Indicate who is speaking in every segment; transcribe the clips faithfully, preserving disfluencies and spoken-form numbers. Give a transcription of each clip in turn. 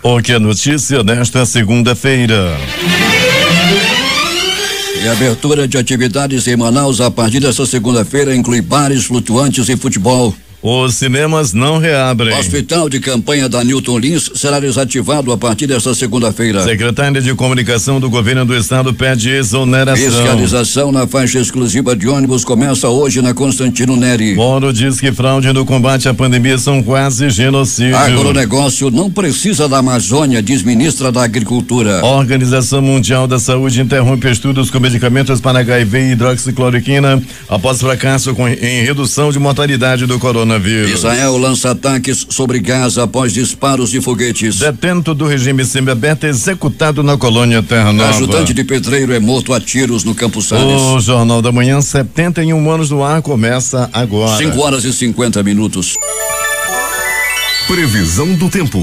Speaker 1: O que é notícia nesta segunda-feira?
Speaker 2: E a abertura de atividades em Manaus a partir desta segunda-feira inclui bares, flutuantes e futebol.
Speaker 1: Os cinemas não reabrem.
Speaker 2: O hospital de campanha da Newton Lins será desativado a partir desta segunda-feira.
Speaker 1: Secretária de Comunicação do Governo do Estado pede exoneração.
Speaker 2: Fiscalização na faixa exclusiva de ônibus começa hoje na Constantino Neri.
Speaker 1: Moro diz que fraude no combate à pandemia são quase genocídio.
Speaker 2: Agronegócio não precisa da Amazônia, diz ministra da Agricultura.
Speaker 1: A Organização Mundial da Saúde interrompe estudos com medicamentos para H I V e hidroxicloroquina após fracasso com, em redução de mortalidade do coronavírus.
Speaker 2: Israel lança ataques sobre Gaza após disparos de foguetes.
Speaker 1: Detento do regime semiaberto executado na colônia Terra Nova.
Speaker 2: Ajudante de pedreiro é morto a tiros no Campos Sales.
Speaker 1: O Jornal da Manhã, setenta e um anos no ar, começa agora.
Speaker 2: cinco horas e cinquenta minutos.
Speaker 3: Previsão do tempo.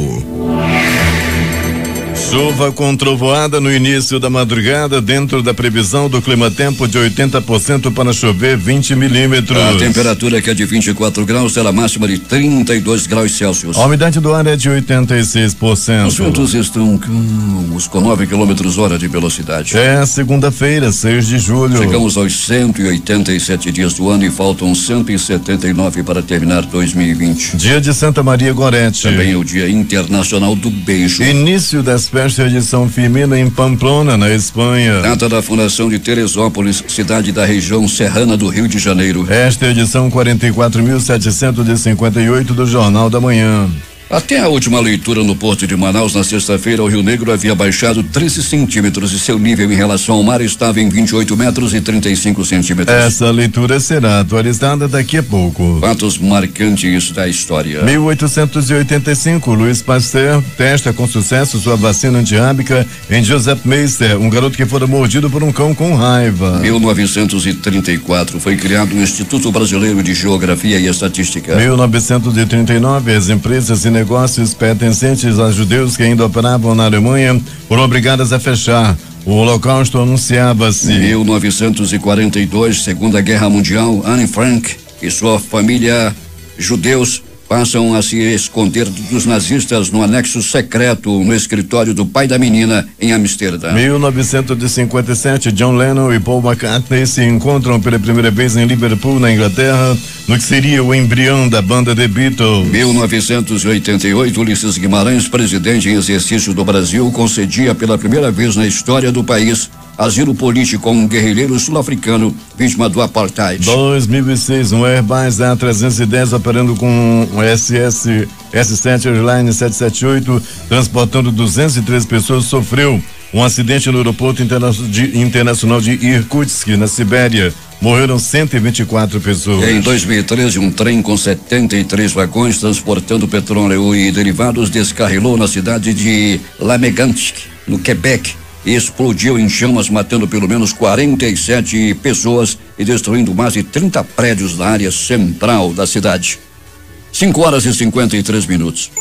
Speaker 1: Chuva com trovoada no início da madrugada, dentro da previsão do clima-tempo de oitenta por cento para chover vinte milímetros.
Speaker 2: A temperatura, que é de vinte e quatro graus, será máxima de trinta e dois graus Celsius.
Speaker 1: A umidade do ar é de oitenta e seis por cento.
Speaker 2: Os ventos estão calmos, com nove quilômetros hora de velocidade.
Speaker 1: É segunda-feira, seis de julho.
Speaker 2: Chegamos aos cento e oitenta e sete dias do ano e faltam cento e setenta e nove para terminar dois mil e vinte.
Speaker 1: Dia de Santa Maria Gorete.
Speaker 2: Também é o Dia Internacional do Beijo.
Speaker 1: Início das festas de São Firmino em Pamplona, na Espanha.
Speaker 2: Data da fundação de Teresópolis, cidade da região serrana do Rio de Janeiro.
Speaker 1: Esta é a edição quarenta e quatro mil setecentos e cinquenta e oito do Jornal da Manhã.
Speaker 2: Até a última leitura no Porto de Manaus, na sexta-feira, o Rio Negro havia baixado treze centímetros e seu nível em relação ao mar estava em vinte e oito metros e trinta e cinco centímetros.
Speaker 1: Essa leitura será atualizada daqui a pouco.
Speaker 2: Fatos marcantes da história.
Speaker 1: mil oitocentos e oitenta e cinco, Luiz Pasteur testa com sucesso sua vacina antirrábica em Joseph Meister, um garoto que fora mordido por um cão com raiva.
Speaker 2: mil novecentos e trinta e quatro, foi criado o Instituto Brasileiro de Geografia e Estatística.
Speaker 1: mil novecentos e trinta e nove, as empresas e negócios pertencentes a judeus que ainda operavam na Alemanha foram obrigadas a fechar. O Holocausto anunciava-se.
Speaker 2: mil novecentos e quarenta e dois, Segunda Guerra Mundial, Anne Frank e sua família judeus passam a se esconder dos nazistas no anexo secreto no escritório do pai da menina em Amsterdã.
Speaker 1: mil novecentos e cinquenta e sete, John Lennon e Paul McCartney se encontram pela primeira vez em Liverpool, na Inglaterra, no que seria o embrião da banda The Beatles.
Speaker 2: mil novecentos e oitenta e oito, Ulisses Guimarães, presidente em exercício do Brasil, concedia pela primeira vez na história do país asilo político a um guerrilheiro sul-africano vítima do apartheid.
Speaker 1: dois mil e seis, um Airbus A trezentos e dez operando com um S S S sete Airline setecentos e setenta e oito, transportando duzentas e três pessoas, sofreu um acidente no aeroporto interna de, internacional de Irkutsk, na Sibéria. Morreram cento e vinte e quatro pessoas.
Speaker 2: Em dois mil e treze, um trem com setenta e três vagões transportando petróleo e derivados descarrilou na cidade de Lamegansk, no Quebec, e explodiu em chamas, matando pelo menos quarenta e sete pessoas e destruindo mais de trinta prédios na área central da cidade. cinco horas e cinquenta e três minutos.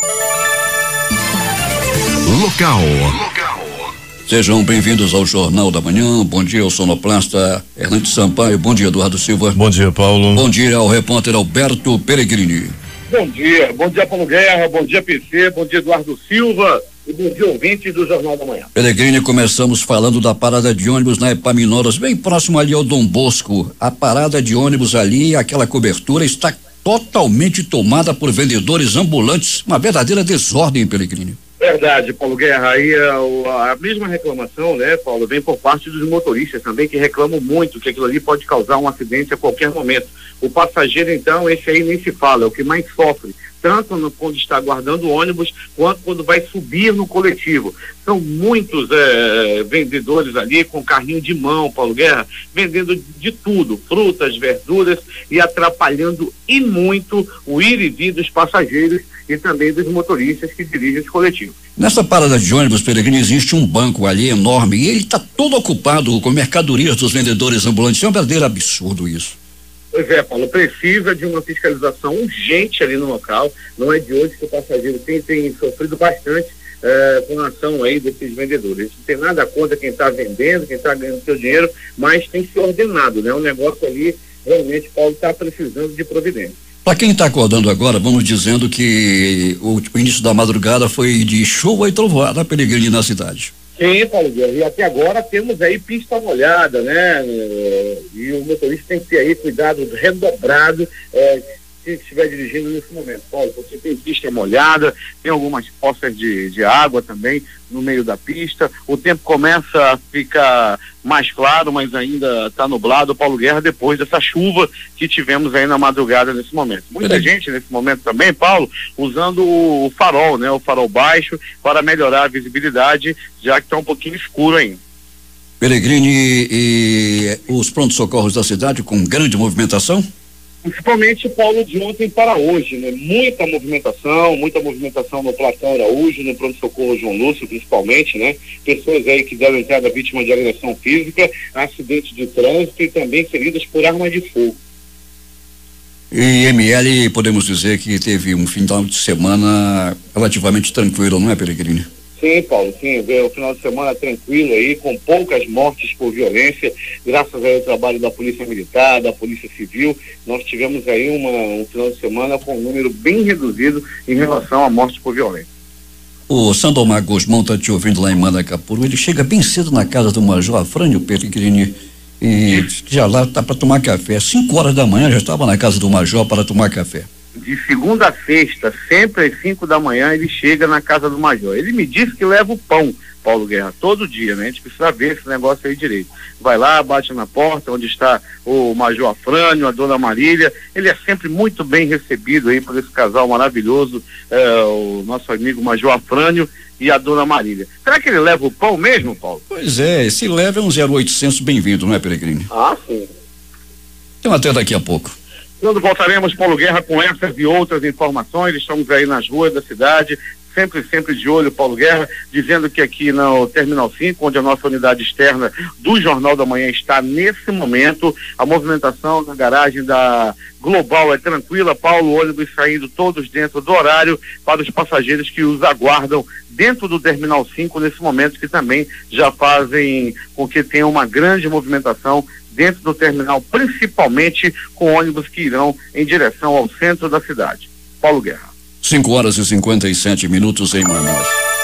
Speaker 3: Local.
Speaker 2: Sejam bem-vindos ao Jornal da Manhã. Bom dia ao sonoplasta Hernando Sampaio. Bom dia, Eduardo Silva.
Speaker 1: Bom dia, Paulo.
Speaker 2: Bom dia ao repórter Alberto Peregrini.
Speaker 4: Bom dia, bom dia, Paulo Guerra, bom dia, P C, bom dia, Eduardo Silva e bom dia, ouvintes do Jornal da Manhã.
Speaker 2: Peregrini, começamos falando da parada de ônibus na Epaminondas, bem próximo ali ao Dom Bosco. A parada de ônibus ali, aquela cobertura está totalmente tomada por vendedores ambulantes, uma verdadeira desordem, Peregrini.
Speaker 4: Verdade, Paulo Guerra, aí a, a mesma reclamação, né, Paulo, vem por parte dos motoristas também, que reclamam muito que aquilo ali pode causar um acidente a qualquer momento. O passageiro, então, esse aí nem se fala, é o que mais sofre, tanto no, quando está aguardando o ônibus, quanto quando vai subir no coletivo. São muitos é, vendedores ali com carrinho de mão, Paulo Guerra, vendendo de tudo, frutas, verduras, e atrapalhando e muito o ir e vir dos passageiros e também dos motoristas que dirigem os coletivos.
Speaker 2: Nessa parada de ônibus, Peregrini, existe um banco ali enorme e ele está todo ocupado com mercadorias dos vendedores ambulantes. É um verdadeiro absurdo isso.
Speaker 4: Pois é, Paulo, precisa de uma fiscalização urgente ali no local. Não é de hoje que o passageiro tem, tem sofrido bastante eh, com a ação aí desses vendedores. Não tem nada contra quem está vendendo, quem está ganhando seu dinheiro, mas tem que ser ordenado, né? O negócio ali, realmente, Paulo, está precisando de providência.
Speaker 2: Para quem está acordando agora, vamos dizendo que o, o início da madrugada foi de chuva e trovoada, Peregrini, na cidade.
Speaker 4: Sim, Paulo Guerra, e até agora temos aí pista molhada, né? E o motorista tem que ter aí cuidado redobrado, é, se estiver dirigindo nesse momento. Paulo, você tem pista molhada, tem algumas poças de, de água também no meio da pista, o tempo começa a ficar mais claro, mas ainda está nublado, Paulo Guerra, depois dessa chuva que tivemos aí na madrugada nesse momento. Muita
Speaker 2: Peraí.
Speaker 4: gente nesse momento também, Paulo, usando o farol, né? O farol baixo para melhorar a visibilidade, já que está um pouquinho escuro ainda.
Speaker 2: Peregrini, e os prontos-socorros da cidade com grande movimentação?
Speaker 4: Principalmente, Paulo, de ontem para hoje, né? Muita movimentação, muita movimentação no Platão Araújo, no pronto-socorro João Lúcio, principalmente, né? Pessoas aí que deram entrada vítima de agressão física, acidente de trânsito e também feridas por arma de fogo.
Speaker 2: E M L, podemos dizer que teve um final de semana relativamente tranquilo, não é, Peregrini?
Speaker 4: Sim, Paulo, sim, veio o final de semana tranquilo aí, com poucas mortes por violência, graças ao trabalho da Polícia Militar, da Polícia Civil, nós tivemos aí uma, um final de semana com um número bem reduzido em relação a mortes por violência.
Speaker 2: O Sandomar Guzmão está te ouvindo lá em Manacapuru, ele chega bem cedo na casa do Major Afrânio, Peregrini, e já lá tá para tomar café, cinco horas da manhã já estava na casa do Major para tomar café.
Speaker 4: De segunda a sexta, sempre às cinco da manhã, ele chega na casa do Major. Ele me disse que leva o pão, Paulo Guerra, todo dia, né? A gente precisa ver esse negócio aí direito. Vai lá, bate na porta, onde está o Major Afrânio, a Dona Marília. Ele é sempre muito bem recebido aí por esse casal maravilhoso, é, o nosso amigo Major Afrânio e a Dona Marília. Será que ele leva o pão mesmo, Paulo?
Speaker 2: Pois é, se leva é um zero oitocentos bem-vindo, não é, Peregrini?
Speaker 4: Ah, sim.
Speaker 2: Então até daqui a pouco.
Speaker 4: Quando voltaremos, Paulo Guerra, com essas e outras informações, estamos aí nas ruas da cidade, sempre, sempre de olho, Paulo Guerra, dizendo que aqui no Terminal cinco, onde a nossa unidade externa do Jornal da Manhã está nesse momento, a movimentação na garagem da Global é tranquila, Paulo, ônibus saindo todos dentro do horário para os passageiros que os aguardam dentro do Terminal cinco nesse momento, que também já fazem com que tenha uma grande movimentação dentro do terminal, principalmente com ônibus que irão em direção ao centro da cidade. Paulo Guerra.
Speaker 2: cinco horas e cinquenta e sete minutos em Manaus.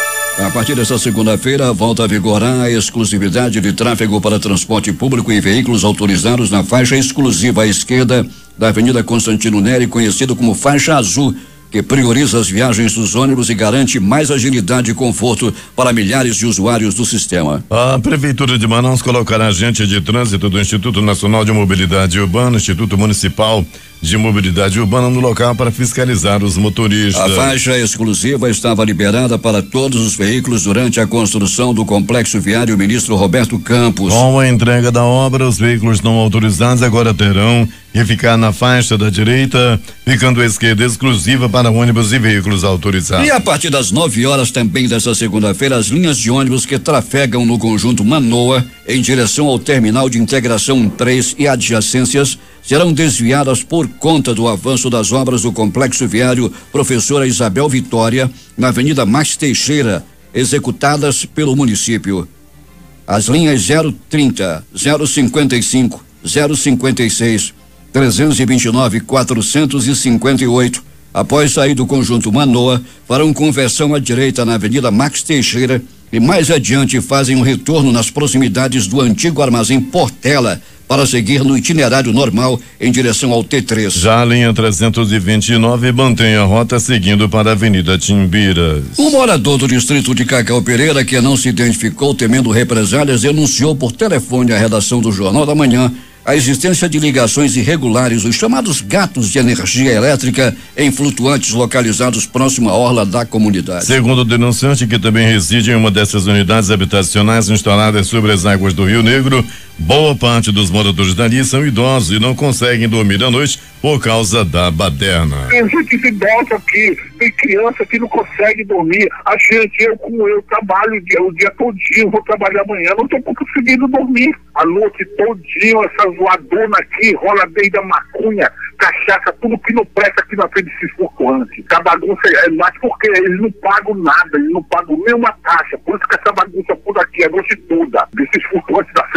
Speaker 2: A partir desta segunda-feira, volta a vigorar a exclusividade de tráfego para transporte público e veículos autorizados na faixa exclusiva à esquerda da Avenida Constantino Neri, conhecido como faixa azul, que prioriza as viagens dos ônibus e garante mais agilidade e conforto para milhares de usuários do sistema.
Speaker 1: A Prefeitura de Manaus colocará agente de trânsito do Instituto Nacional de Mobilidade Urbana, Instituto Municipal de Mobilidade Urbana, no local para fiscalizar os motoristas.
Speaker 2: A faixa exclusiva estava liberada para todos os veículos durante a construção do complexo viário Ministro Roberto Campos.
Speaker 1: Com a entrega da obra, os veículos não autorizados agora terão que ficar na faixa da direita, ficando a esquerda exclusiva para ônibus e veículos autorizados.
Speaker 2: E a partir das nove horas também desta segunda-feira, as linhas de ônibus que trafegam no conjunto Manoa em direção ao terminal de integração três e adjacências serão desviadas por conta do avanço das obras do complexo viário Professora Isabel Vitória, na Avenida Max Teixeira, executadas pelo município. As linhas zero trinta, zero cinquenta e cinco, zero cinquenta e seis, trezentos e vinte e nove, quatrocentos e cinquenta e oito, após sair do conjunto Manoa, farão conversão à direita na Avenida Max Teixeira e mais adiante fazem um retorno nas proximidades do antigo armazém Portela, para seguir no itinerário normal em direção ao T três.
Speaker 1: Já a linha trezentos e vinte e nove mantém a rota seguindo para a Avenida Timbiras.
Speaker 2: Um morador do distrito de Cacau Pereira, que não se identificou temendo represálias, denunciou por telefone à redação do Jornal da Manhã a existência de ligações irregulares, os chamados gatos de energia elétrica, em flutuantes localizados próximo à orla da comunidade.
Speaker 1: Segundo o denunciante, que também reside em uma dessas unidades habitacionais instaladas sobre as águas do Rio Negro, boa parte dos moradores dali são idosos e não conseguem dormir à noite por causa da baderna.
Speaker 3: Tem gente idosa aqui, tem criança que não consegue dormir. A gente, eu como eu, trabalho o dia, o dia todinho, vou trabalhar amanhã, não estou conseguindo dormir. A noite todinho, essa zoadona aqui, rola desde a maconha, cachaça, tudo que não presta aqui na frente desses flutuantes. A bagunça é mais porque eles não pagam nada, eles não pagam nenhuma taxa. Por isso que essa bagunça por aqui, a noite toda, desses flutuantes da frente da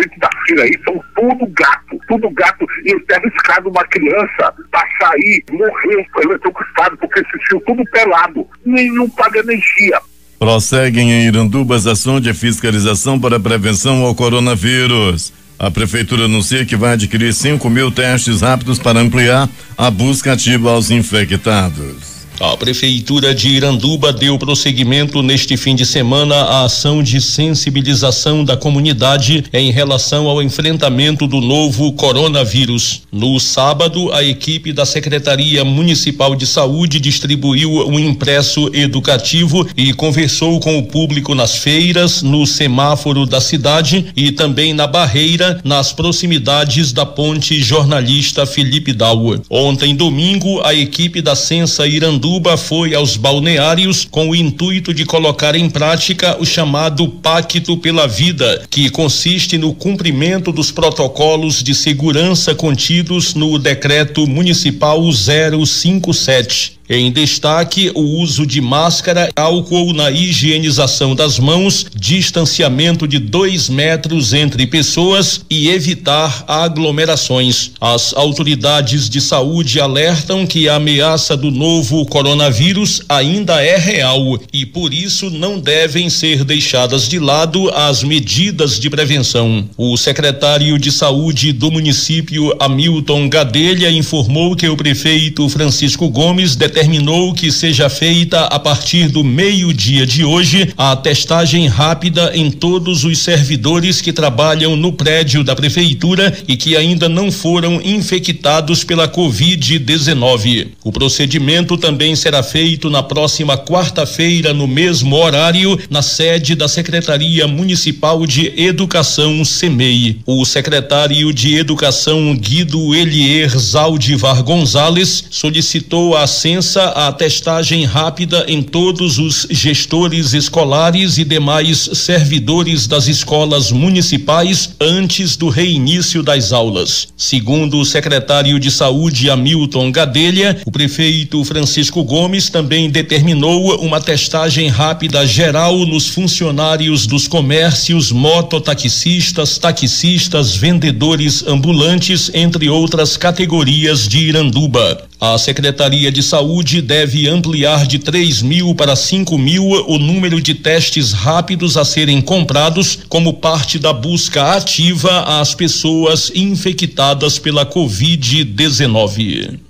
Speaker 3: filhos aí são tudo gato, tudo gato. E eu ter arriscado uma criança pra sair, morrer eletrocutado, porque assistiu tudo pelado. Nenhum paga energia.
Speaker 1: Prosseguem em Iranduba as ações de fiscalização para a prevenção ao coronavírus. A prefeitura anuncia que vai adquirir cinco mil testes rápidos para ampliar a busca ativa aos infectados.
Speaker 5: A Prefeitura de Iranduba deu prosseguimento neste fim de semana à ação de sensibilização da comunidade em relação ao enfrentamento do novo coronavírus. No sábado, a equipe da Secretaria Municipal de Saúde distribuiu um impresso educativo e conversou com o público nas feiras, no semáforo da cidade e também na barreira, nas proximidades da ponte Jornalista Felipe Dauer. Ontem, domingo, a equipe da Sensa Iranduba foi aos balneários com o intuito de colocar em prática o chamado Pacto pela Vida, que consiste no cumprimento dos protocolos de segurança contidos no Decreto Municipal zero cinco sete. Em destaque, o uso de máscara, álcool na higienização das mãos, distanciamento de dois metros entre pessoas e evitar aglomerações. As autoridades de saúde alertam que a ameaça do novo coronavírus ainda é real e, por isso, não devem ser deixadas de lado as medidas de prevenção. O secretário de saúde do município, Hamilton Gadelha, informou que o prefeito Francisco Gomes determinou determinou que seja feita a partir do meio-dia de hoje a testagem rápida em todos os servidores que trabalham no prédio da prefeitura e que ainda não foram infectados pela covid dezenove. O procedimento também será feito na próxima quarta-feira no mesmo horário na sede da Secretaria Municipal de Educação, SEMEI. O secretário de Educação, Guido Elier Zaldivar Gonzalez, solicitou à Sensa a testagem rápida em todos os gestores escolares e demais servidores das escolas municipais antes do reinício das aulas. Segundo o secretário de Saúde, Hamilton Gadelha, o prefeito Francisco Gomes também determinou uma testagem rápida geral nos funcionários dos comércios, mototaxistas, taxistas, vendedores ambulantes, entre outras categorias de Iranduba. A Secretaria de Saúde deve ampliar de três mil para cinco mil o número de testes rápidos a serem comprados como parte da busca ativa às pessoas infectadas pela covid dezenove.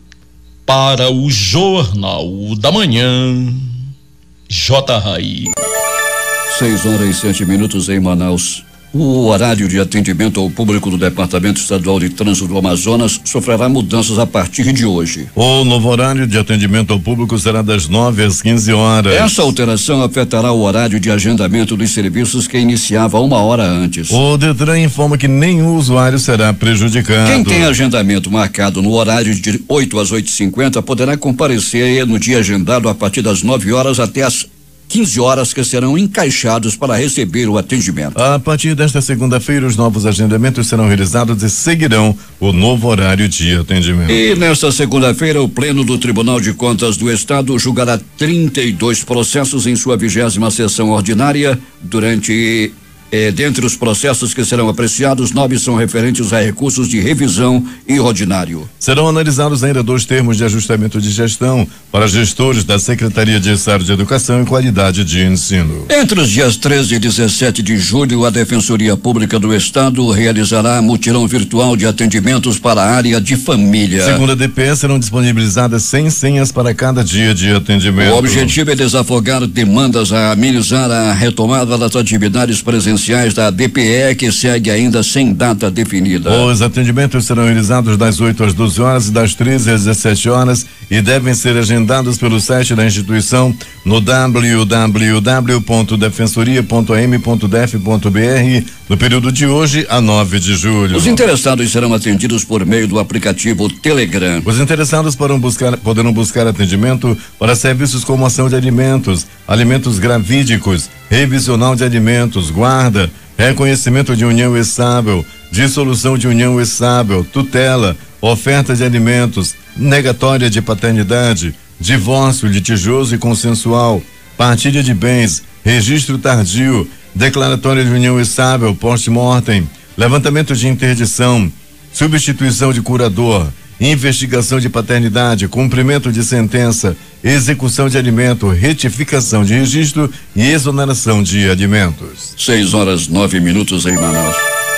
Speaker 5: Para o Jornal da Manhã, J. Rai.
Speaker 2: Seis horas e sete minutos em Manaus. O horário de atendimento ao público do Departamento Estadual de Trânsito do Amazonas sofrerá mudanças a partir de hoje.
Speaker 1: O novo horário de atendimento ao público será das nove às quinze horas.
Speaker 2: Essa alteração afetará o horário de agendamento dos serviços que iniciava uma hora antes.
Speaker 1: O Detran informa que nenhum usuário será prejudicado.
Speaker 2: Quem tem agendamento marcado no horário de oito às oito e cinquenta poderá comparecer no dia agendado a partir das nove horas até as quinze horas, que serão encaixados para receber o atendimento.
Speaker 1: A partir desta segunda-feira, os novos agendamentos serão realizados e seguirão o novo horário de atendimento.
Speaker 2: E nesta segunda-feira, o Pleno do Tribunal de Contas do Estado julgará trinta e dois processos em sua vigésima sessão ordinária. Durante Eh, dentre os processos que serão apreciados, nove são referentes a recursos de revisão e ordinário.
Speaker 1: Serão analisados ainda dois termos de ajustamento de gestão para gestores da Secretaria de Estado de Educação e Qualidade de Ensino.
Speaker 2: Entre os dias treze e dezessete de julho, a Defensoria Pública do Estado realizará mutirão virtual de atendimentos para a área de família.
Speaker 1: Segundo a D P E, serão disponibilizadas cem senhas para cada dia de atendimento.
Speaker 2: O objetivo é desafogar demandas a amenizar a retomada das atividades presenciais da D P E, que segue ainda sem data definida.
Speaker 1: Os atendimentos serão realizados das oito às doze horas e das treze às dezessete horas e devem ser agendados pelo site da instituição no w w w ponto defensoria ponto a m ponto d f ponto b r no período de hoje a nove de julho.
Speaker 2: Os interessados serão atendidos por meio do aplicativo Telegram.
Speaker 1: Os interessados poderão buscar, poderão buscar atendimento para serviços como ação de alimentos, alimentos gravídicos, revisional de alimentos, guarda, reconhecimento de união estável, dissolução de união estável, tutela, oferta de alimentos, negatória de paternidade, divórcio litigioso e consensual, partilha de bens, registro tardio, declaratória de união estável, post-mortem, levantamento de interdição, substituição de curador, investigação de paternidade, cumprimento de sentença, execução de alimento, retificação de registro e exoneração de alimentos.
Speaker 2: Seis horas, nove minutos em Manaus.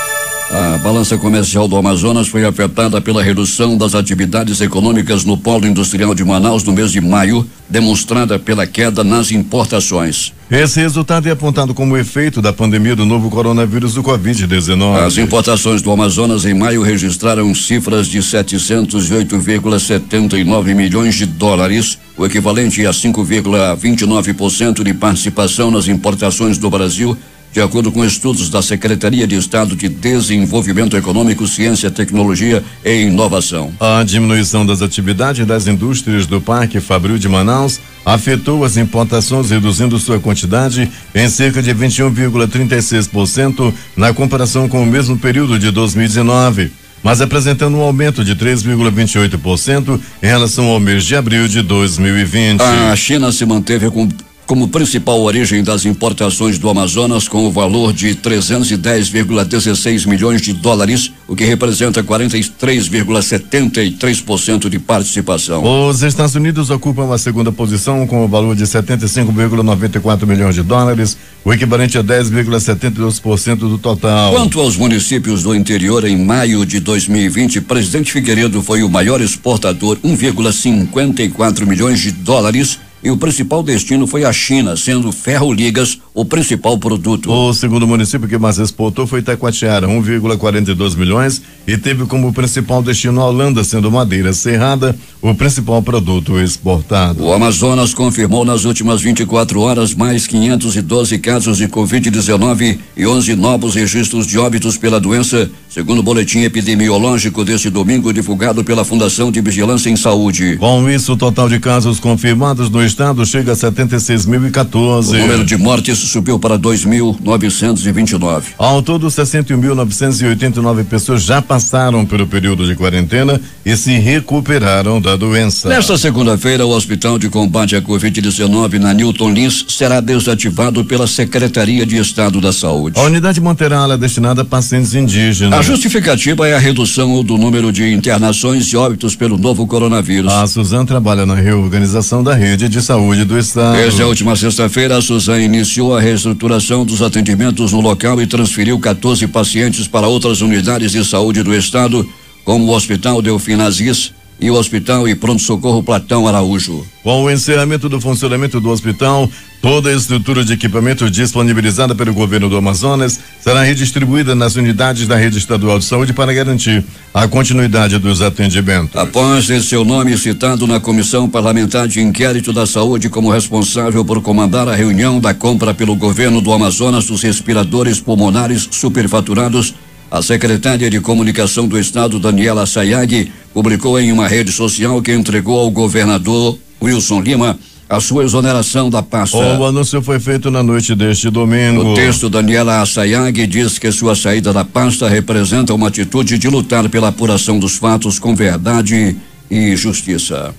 Speaker 2: A balança comercial do Amazonas foi afetada pela redução das atividades econômicas no polo industrial de Manaus no mês de maio, demonstrada pela queda nas importações.
Speaker 1: Esse resultado é apontado como efeito da pandemia do novo coronavírus do covid dezenove.
Speaker 2: As importações do Amazonas em maio registraram cifras de setecentos e oito vírgula setenta e nove milhões de dólares, o equivalente a cinco vírgula vinte e nove por cento de participação nas importações do Brasil, de acordo com estudos da Secretaria de Estado de Desenvolvimento Econômico, Ciência, Tecnologia e Inovação.
Speaker 1: A diminuição das atividades das indústrias do Parque Fabril de Manaus afetou as importações, reduzindo sua quantidade em cerca de vinte e um vírgula trinta e seis por cento na comparação com o mesmo período de dois mil e dezenove, mas apresentando um aumento de três vírgula vinte e oito por cento em relação ao mês de abril de dois mil e vinte.
Speaker 2: A China se manteve com como principal origem das importações do Amazonas, com o valor de trezentos e dez vírgula dezesseis milhões de dólares, o que representa quarenta e três vírgula setenta e três por cento de participação.
Speaker 1: Os Estados Unidos ocupam a segunda posição com o valor de setenta e cinco vírgula noventa e quatro milhões de dólares, o equivalente a dez vírgula setenta e dois por cento do total.
Speaker 2: Quanto aos municípios do interior, em maio de dois mil e vinte, Presidente Figueiredo foi o maior exportador, um vírgula cinquenta e quatro milhões de dólares, e o principal destino foi a China, sendo ferro-ligas o principal produto.
Speaker 1: O segundo município que mais exportou foi Itacoatiara, um vírgula quarenta e dois milhões, e teve como principal destino a Holanda, sendo madeira serrada o principal produto exportado.
Speaker 2: O Amazonas confirmou nas últimas vinte e quatro horas mais quinhentos e doze casos de covid dezenove e onze novos registros de óbitos pela doença, segundo o boletim epidemiológico deste domingo divulgado pela Fundação de Vigilância em Saúde.
Speaker 1: Com isso, o total de casos confirmados no estado chega a setenta e seis mil e quatorze.
Speaker 2: O número de mortes subiu para dois mil novecentos e vinte e nove.
Speaker 1: Ao todo, sessenta e um mil novecentos e oitenta e nove pessoas já passaram pelo período de quarentena e se recuperaram da doença.
Speaker 2: Nesta segunda-feira, o Hospital de Combate à covid dezenove na Newton Lins será desativado pela Secretaria de Estado da Saúde.
Speaker 1: A unidade manterá a área destinada a pacientes indígenas.
Speaker 2: A justificativa é a redução do número de internações e óbitos pelo novo coronavírus.
Speaker 1: A Suzan trabalha na reorganização da rede de saúde do estado.
Speaker 2: Desde a última sexta-feira, a Suzan iniciou a reestruturação dos atendimentos no local e transferiu quatorze pacientes para outras unidades de saúde do estado, como o Hospital Delfim Aziz e o Hospital e Pronto-Socorro Platão Araújo.
Speaker 1: Com o encerramento do funcionamento do hospital, toda a estrutura de equipamento disponibilizada pelo governo do Amazonas será redistribuída nas unidades da rede estadual de saúde para garantir a continuidade dos atendimentos.
Speaker 2: Após ter seu nome citado na Comissão Parlamentar de Inquérito da Saúde como responsável por comandar a reunião da compra pelo governo do Amazonas dos respiradores pulmonares superfaturados, a secretária de Comunicação do Estado, Daniela Sayag, publicou em uma rede social que entregou ao governador Wilson Lima a sua exoneração da pasta.
Speaker 1: O anúncio foi feito na noite deste domingo.
Speaker 2: No texto, Daniela Sayag diz que sua saída da pasta representa uma atitude de lutar pela apuração dos fatos com verdade e justiça.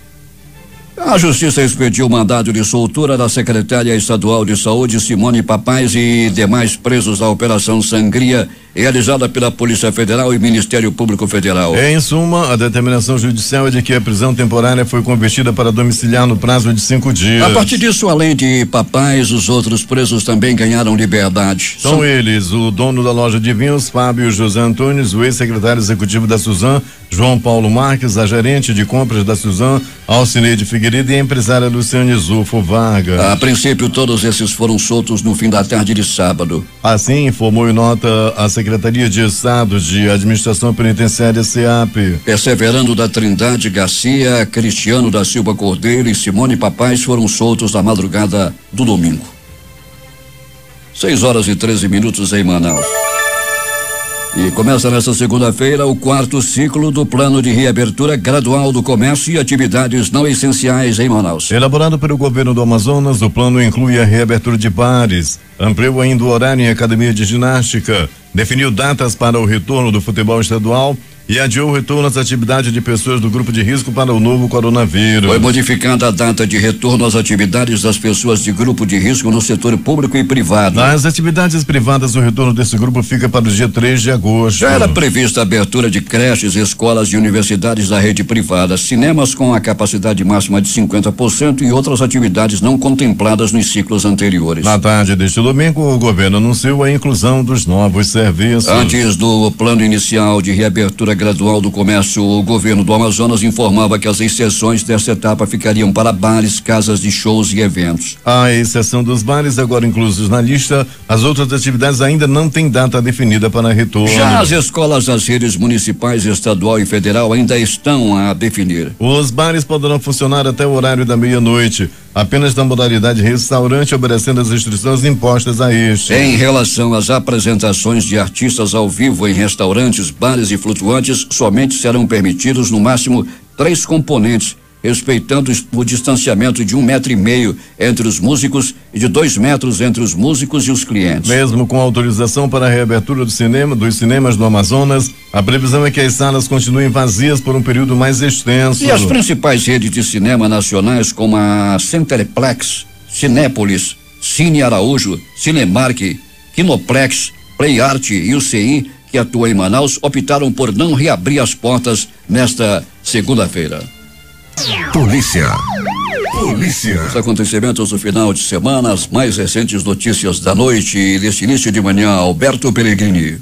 Speaker 2: A Justiça expediu o mandado de soltura da secretária estadual de saúde, Simone Papais, e demais presos da Operação Sangria, realizada pela Polícia Federal e Ministério Público Federal.
Speaker 1: Em suma, a determinação judicial é de que a prisão temporária foi convertida para domiciliar no prazo de cinco dias.
Speaker 2: A partir disso, além de Papais, os outros presos também ganharam liberdade.
Speaker 1: São, São eles o dono da loja de vinhos, Fábio José Antunes, o ex-secretário executivo da Suzan, João Paulo Marques, a gerente de compras da Suzan, Alcineide Figueiredo, e a empresária Luciane Zufo Vargas.
Speaker 2: A princípio, todos esses foram soltos no fim da tarde de sábado.
Speaker 1: Assim informou em nota a Secretaria de Estado de Administração Penitenciária, SEAP.
Speaker 2: Perseverando da Trindade Garcia, Cristiano da Silva Cordeiro e Simone Papais foram soltos na madrugada do domingo. seis horas e treze minutos em Manaus. E começa nesta segunda-feira o quarto ciclo do Plano de Reabertura Gradual do Comércio e Atividades Não Essenciais em Manaus.
Speaker 1: Elaborado pelo governo do Amazonas, o plano inclui a reabertura de bares, ampliou ainda o horário em academia de ginástica, definiu datas para o retorno do futebol estadual e adiou o retorno às atividades de pessoas do grupo de risco para o novo coronavírus.
Speaker 2: Foi modificada a data de retorno às atividades das pessoas de grupo de risco no setor público e privado.
Speaker 1: Nas atividades privadas, o retorno desse grupo fica para o dia três de agosto.
Speaker 2: Já era prevista a abertura de creches, escolas e universidades da rede privada, cinemas com a capacidade máxima de cinquenta por cento e outras atividades não contempladas nos ciclos anteriores.
Speaker 1: Na tarde deste domingo, o governo anunciou a inclusão dos novos serviços.
Speaker 2: Antes do plano inicial de reabertura gradual do comércio, o governo do Amazonas informava que as exceções dessa etapa ficariam para bares, casas de shows e eventos.
Speaker 1: A exceção dos bares, agora inclusos na lista, as outras atividades ainda não têm data definida para retorno.
Speaker 2: Já as escolas das redes municipais, estadual e federal ainda estão a definir.
Speaker 1: Os bares poderão funcionar até o horário da meia-noite, apenas na modalidade restaurante, obedecendo as restrições impostas a este.
Speaker 2: Em relação às apresentações de artistas ao vivo em restaurantes, bares e flutuantes, somente serão permitidos no máximo três componentes, respeitando o distanciamento de um metro e meio entre os músicos e de dois metros entre os músicos e os clientes.
Speaker 1: Mesmo com autorização para a reabertura do cinema, dos cinemas do Amazonas, a previsão é que as salas continuem vazias por um período mais extenso.
Speaker 2: E as principais redes de cinema nacionais, como a Centerplex, Cinépolis, Cine Araújo, Cinemark, Kinoplex, Play Art e o C I, que atua em Manaus, optaram por não reabrir as portas nesta segunda-feira.
Speaker 6: Polícia. Polícia.
Speaker 2: Os acontecimentos do final de semana, as mais recentes notícias da noite e deste início de manhã, Alberto Peregrini.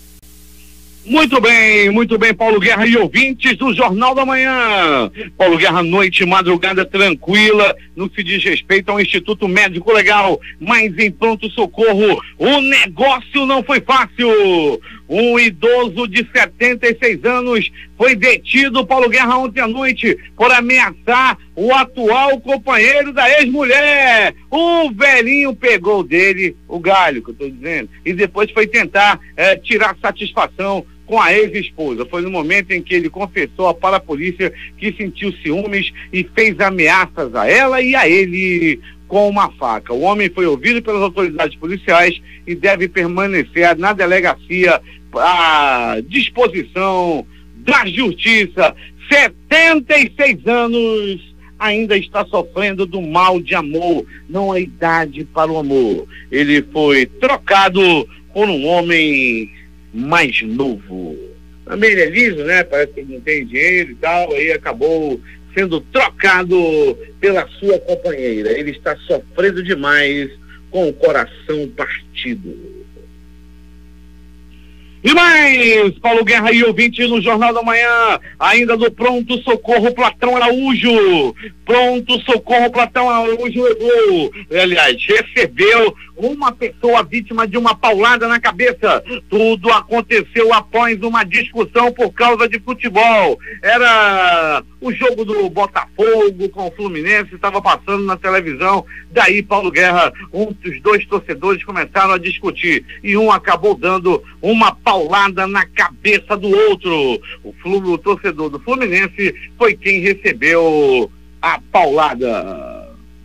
Speaker 3: Muito bem, muito bem, Paulo Guerra e ouvintes do Jornal da Manhã. Paulo Guerra, noite, madrugada tranquila no que se diz respeito ao Instituto Médico Legal, mas em pronto-socorro o negócio não foi fácil. Um idoso de setenta e seis anos foi detido, Paulo Guerra, ontem à noite por ameaçar o atual companheiro da ex-mulher. O velhinho pegou dele o galho, que eu estou dizendo, e depois foi tentar eh, tirar satisfação com a ex-esposa. Foi no momento em que ele confessou para a polícia que sentiu ciúmes e fez ameaças a ela e a ele com uma faca. O homem foi ouvido pelas autoridades policiais e deve permanecer na delegacia à disposição da justiça. setenta e seis anos, ainda está sofrendo do mal de amor. Não há idade para o amor. Ele foi trocado por um homem mais novo. Também ele é liso, né? Parece que ele não tem dinheiro e tal, aí acabou sendo trocado pela sua companheira. Ele está sofrendo demais com o coração partido. E mais, Paulo Guerra e ouvinte no Jornal da Manhã, ainda do Pronto Socorro Platão Araújo. Pronto Socorro Platão Araújo levou, aliás, recebeu uma pessoa vítima de uma paulada na cabeça. Tudo aconteceu após uma discussão por causa de futebol. Era o jogo do Botafogo com o Fluminense, estava passando na televisão. Daí, Paulo Guerra, um dos dois torcedores começaram a discutir e um acabou dando uma paulada na cabeça do outro. O, Flu, o torcedor do Fluminense foi quem recebeu a paulada.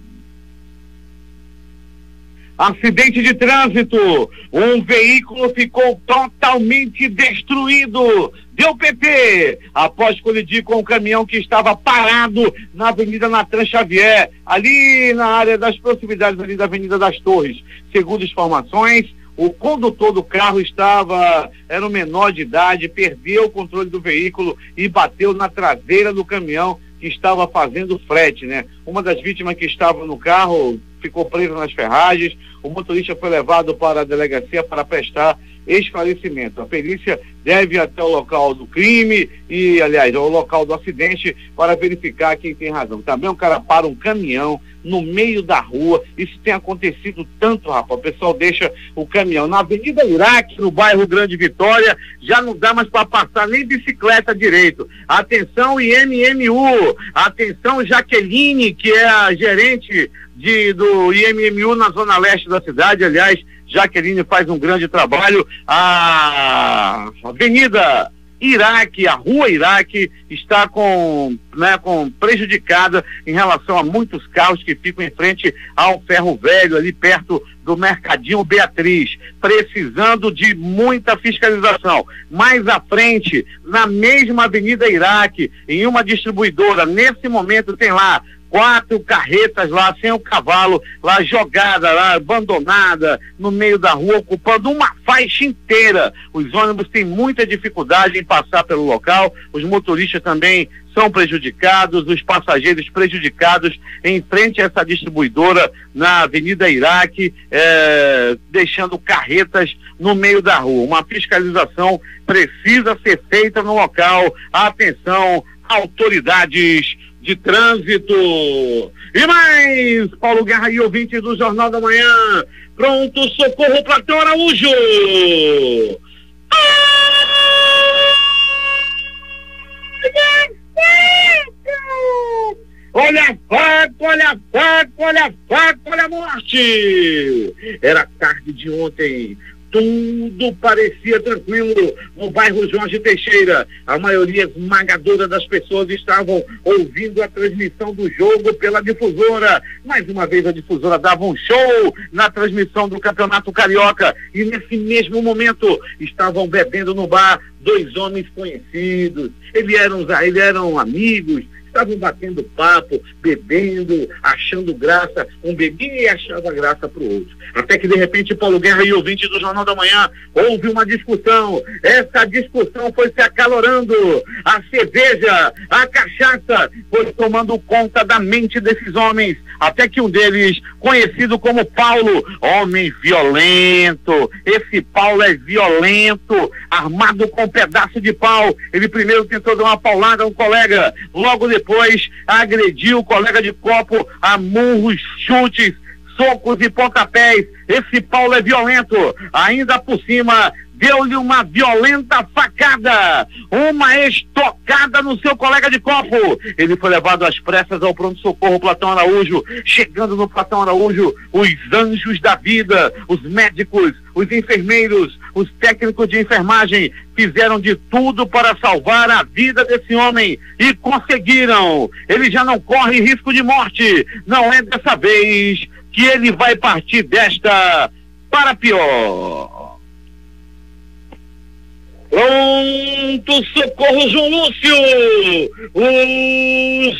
Speaker 3: Acidente de trânsito, um veículo ficou totalmente destruído. Deu P T após colidir com um caminhão que estava parado na Avenida Natan Xavier, ali na área das proximidades ali da Avenida das Torres. Segundo informações, o condutor do carro estava, era um menor de idade, perdeu o controle do veículo e bateu na traseira do caminhão que estava fazendo frete, né? Uma das vítimas que estava no carro ficou presa nas ferragens. O motorista foi levado para a delegacia para prestar esclarecimento. A perícia deve ir até o local do crime e, aliás, ao local do acidente para verificar quem tem razão. Também um cara para um caminhão no meio da rua. Isso tem acontecido tanto, rapaz. O pessoal deixa o caminhão na Avenida Iraque, no bairro Grande Vitória, já não dá mais para passar nem bicicleta direito. Atenção I M M U, atenção Jaqueline, que é a gerente de, do I M M U na zona leste da cidade. Aliás, Jaqueline faz um grande trabalho. A Avenida
Speaker 4: Iraque, a rua Iraque está com, né, com prejudicada em relação a muitos carros que ficam em frente ao Ferro Velho, ali perto do Mercadinho Beatriz, precisando de muita fiscalização. Mais à frente, na mesma Avenida Iraque, em uma distribuidora, nesse momento tem lá quatro carretas lá, sem o cavalo, lá jogada, lá abandonada, no meio da rua, ocupando uma faixa inteira. Os ônibus têm muita dificuldade em passar pelo local, os motoristas também são prejudicados, os passageiros prejudicados em frente a essa distribuidora na Avenida Iraque, é, deixando carretas no meio da rua. Uma fiscalização precisa ser feita no local. Atenção, autoridades de trânsito. E mais, Paulo Guerra e ouvinte do Jornal da Manhã, pronto socorro Platão Araújo. Olha a faca, olha a faca, olha a faca, olha a morte. Era tarde de ontem. Tudo parecia tranquilo no bairro Jorge Teixeira. A maioria esmagadora das pessoas estavam ouvindo a transmissão do jogo pela difusora. Mais uma vez a difusora dava um show na transmissão do Campeonato Carioca. E nesse mesmo momento estavam bebendo no bar dois homens conhecidos. Eles eram, eles eram amigos. Estavam batendo papo, bebendo, achando graça. Um bebia e achava graça pro outro. Até que de repente Paulo Guerra e ouvinte do Jornal da Manhã, houve uma discussão. Essa discussão foi se acalorando. A cerveja, a cachaça foi tomando conta da mente desses homens. Até que um deles, conhecido como Paulo, homem violento. Esse Paulo é violento, armado com um pedaço de pau. Ele primeiro tentou dar uma paulada a um colega, logo depois Depois agrediu o colega de copo a murros, chutes, socos e pontapés. Esse Paulo é violento. Ainda por cima, deu-lhe uma violenta facada, uma estocada no seu colega de copo. Ele foi levado às pressas ao pronto-socorro Platão Araújo. Chegando no Platão Araújo, os anjos da vida, os médicos, os enfermeiros, os técnicos de enfermagem fizeram de tudo para salvar a vida desse homem e conseguiram. Ele já não corre risco de morte. Não é dessa vez que ele vai partir desta para pior. Pronto socorro João Lúcio, o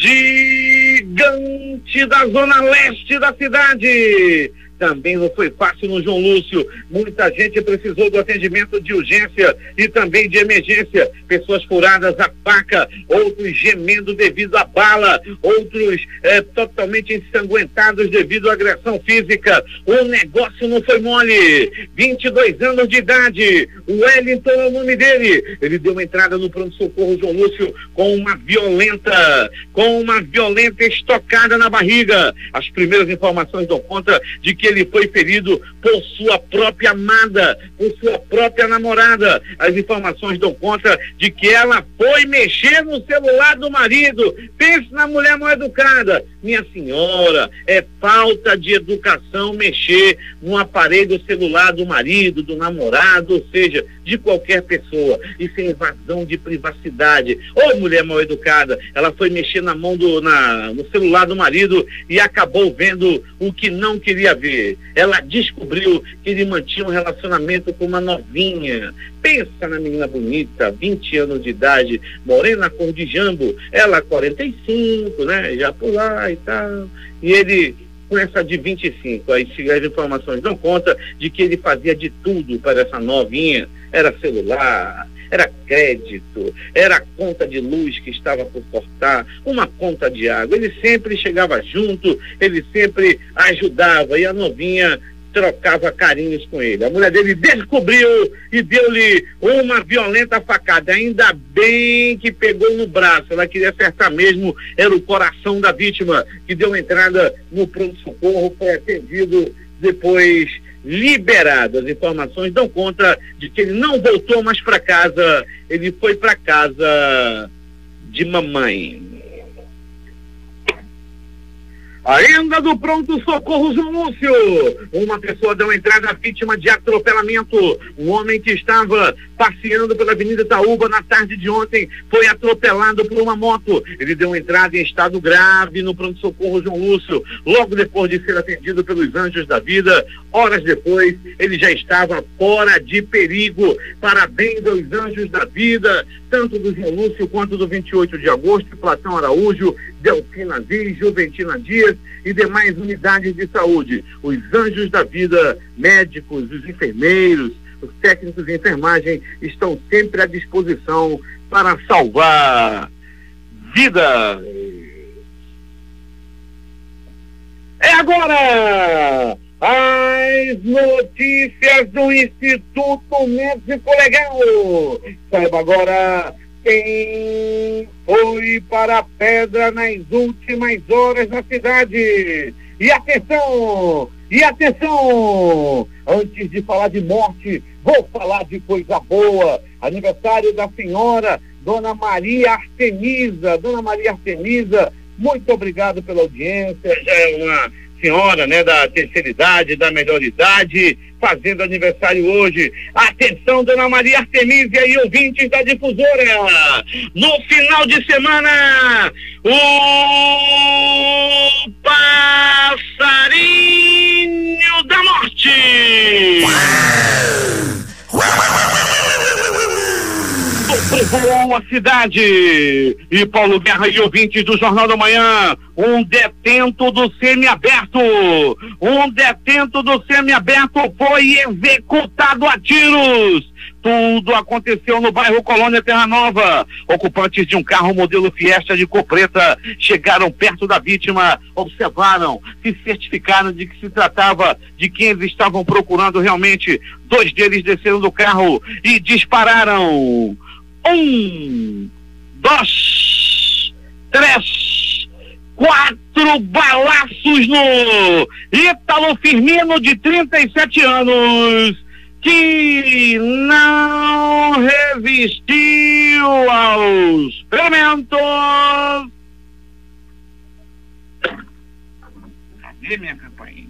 Speaker 4: gigante da zona leste da cidade. Também não foi fácil no João Lúcio. Muita gente precisou do atendimento de urgência e também de emergência. Pessoas furadas a faca, outros gemendo devido à bala, outros é, totalmente ensanguentados devido à agressão física. O negócio não foi mole. vinte e dois anos de idade. O Wellington é o nome dele. Ele deu uma entrada no pronto-socorro João Lúcio com uma violenta, com uma violenta estocada na barriga. As primeiras informações dão conta de que ele foi ferido por sua própria amada, por sua própria namorada. As informações dão conta de que ela foi mexer no celular do marido. Pense na mulher mal educada. Minha senhora, é falta de educação mexer no aparelho celular do marido, do namorado, ou seja, de qualquer pessoa. Isso é invasão de privacidade. Ô mulher mal educada, ela foi mexer na mão do, na, no celular do marido e acabou vendo o que não queria ver. Ela descobriu que ele mantinha um relacionamento com uma novinha. Pensa na menina bonita, vinte anos de idade, morena cor de jambo, ela quarenta e cinco, né, já por lá e tal, e ele com essa de vinte e cinco, aí as informações dão conta de que ele fazia de tudo para essa novinha, era celular, era crédito, era a conta de luz que estava por cortar, uma conta de água. Ele sempre chegava junto, ele sempre ajudava e a novinha trocava carinhos com ele. A mulher dele descobriu e deu-lhe uma violenta facada. Ainda bem que pegou no braço. Ela queria acertar mesmo, era o coração da vítima, que deu entrada no pronto-socorro, foi atendido, depois liberado. As informações dão conta de que ele não voltou mais para casa, ele foi para casa de mamãe. Ainda do pronto-socorro João Lúcio, uma pessoa deu entrada vítima de atropelamento. Um homem que estava passeando pela Avenida Itaúba na tarde de ontem foi atropelado por uma moto. Ele deu entrada em estado grave no pronto-socorro João Lúcio, logo depois de ser atendido pelos Anjos da Vida. Horas depois, ele já estava fora de perigo. Parabéns aos Anjos da Vida, tanto do João Lúcio quanto do vinte e oito de agosto, Platão Araújo, Delfina Dias, Juventina Dias e demais unidades de saúde. Os Anjos da Vida, médicos, os enfermeiros, os técnicos de enfermagem estão sempre à disposição para salvar vidas. É agora as notícias do Instituto Médico Legal. Saiba agora quem foi para a pedra nas últimas horas na cidade. E atenção, e atenção, antes de falar de morte, vou falar de coisa boa. Aniversário da senhora Dona Maria Artemisa. Dona Maria Artemisa, muito obrigado pela audiência. Já é uma senhora, né, da terceira idade, da melhor idade, fazendo aniversário hoje. Atenção, Dona Maria Artemisia e ouvintes da Difusora. No final de semana, o passarinho da morte sobrevoou a cidade. E Paulo Guerra e ouvintes do Jornal da Manhã, um detento do semiaberto, um detento do semiaberto foi executado a tiros. Tudo aconteceu no bairro Colônia Terra Nova. Ocupantes de um carro modelo Fiesta de cor preta chegaram perto da vítima, observaram, se certificaram de que se tratava de quem eles estavam procurando realmente. Dois deles desceram do carro e dispararam. Um, dois, três, quatro balaços no Ítalo Firmino, de trinta e sete anos, que não resistiu aos ferimentos. Cadê minha campainha?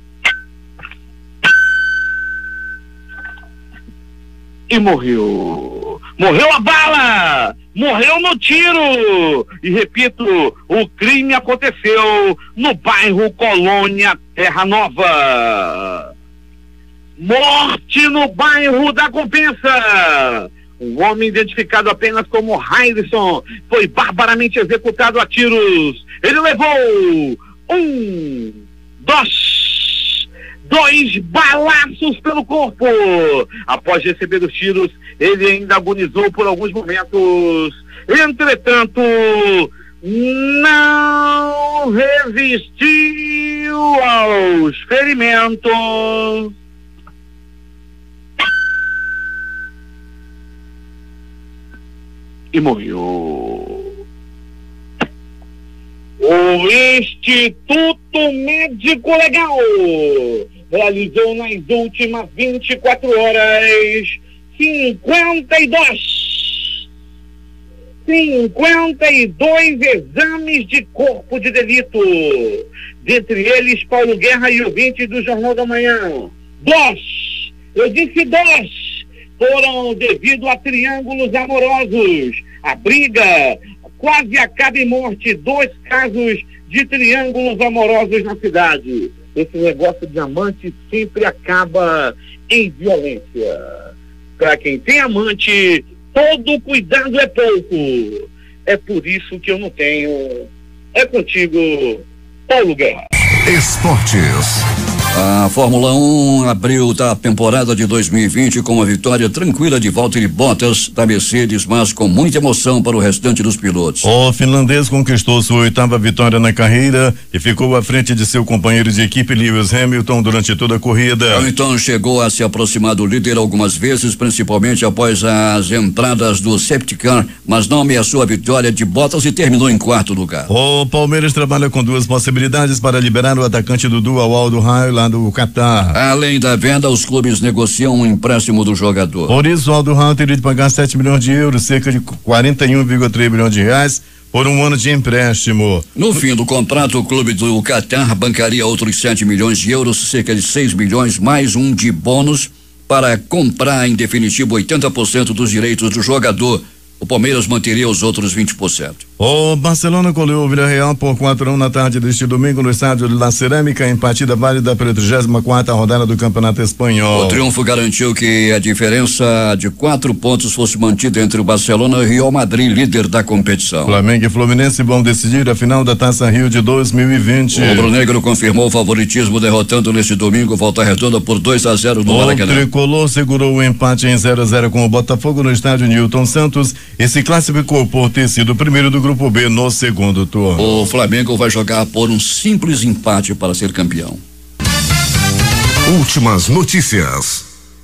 Speaker 4: E morreu. Morreu a bala! Morreu no tiro! E repito, o crime aconteceu no bairro Colônia Terra Nova. Morte no bairro da Compensa. Um homem identificado apenas como Railson foi barbaramente executado a tiros. Ele levou um, dois, dois balaços pelo corpo. Após receber os tiros, ele ainda agonizou por alguns momentos. Entretanto, não resistiu aos ferimentos. E morreu. O Instituto Médico Legal realizou nas últimas vinte e quatro horas cinquenta e dois cinquenta e dois exames de corpo de delito. Dentre eles, Paulo Guerra e ouvintes do Jornal da Manhã. Dois, eu disse dois, foram devido a triângulos amorosos. A briga quase acaba em morte. Dois casos de triângulos amorosos na cidade. Esse negócio de amante sempre acaba em violência. Para quem tem amante, todo cuidado é pouco. É por isso que eu não tenho. É contigo, Paulo Guerra.
Speaker 6: Esportes.
Speaker 2: A Fórmula um abriu a temporada de dois mil e vinte com uma vitória tranquila de Valtteri Bottas da Mercedes, mas com muita emoção para o restante dos pilotos.
Speaker 1: O finlandês conquistou sua oitava vitória na carreira e ficou à frente de seu companheiro de equipe Lewis Hamilton durante toda a corrida.
Speaker 2: Hamilton chegou a se aproximar do líder algumas vezes, principalmente após as entradas do safety car, mas não ameaçou a vitória de Bottas e terminou em quarto lugar.
Speaker 1: O Palmeiras trabalha com duas possibilidades para liberar o atacante Dudu ao Aldo Raio lá do Catar.
Speaker 2: Além da venda, os clubes negociam um empréstimo do jogador.
Speaker 1: Por isso, o Aldo Raio teria de pagar sete milhões de euros, cerca de quarenta e um vírgula três milhões de reais, por um ano de empréstimo.
Speaker 2: No fim do contrato, o clube do Catar bancaria outros sete milhões de euros, cerca de seis milhões, mais um de bônus para comprar em definitivo oitenta por cento dos direitos do jogador. O Palmeiras manteria os outros vinte por cento.
Speaker 1: O Barcelona goleou o Villarreal por quatro a um na tarde deste domingo no estádio de La Cerâmica, em partida válida pela trigésima quarta rodada do Campeonato Espanhol.
Speaker 2: O triunfo garantiu que a diferença de quatro pontos fosse mantida entre o Barcelona e o Real Madrid, líder da competição.
Speaker 1: Flamengo e Fluminense vão decidir a final da Taça Rio de dois mil e vinte.
Speaker 2: O rubro-negro confirmou o favoritismo, derrotando neste domingo Volta Redonda por dois a zero no Maracanã.
Speaker 1: O tricolor segurou o empate em zero a zero com o Botafogo no estádio Newton Santos e se classificou por ter sido o primeiro do Grupo B no segundo turno.
Speaker 2: O Flamengo vai jogar por um simples empate para ser campeão.
Speaker 6: Últimas notícias.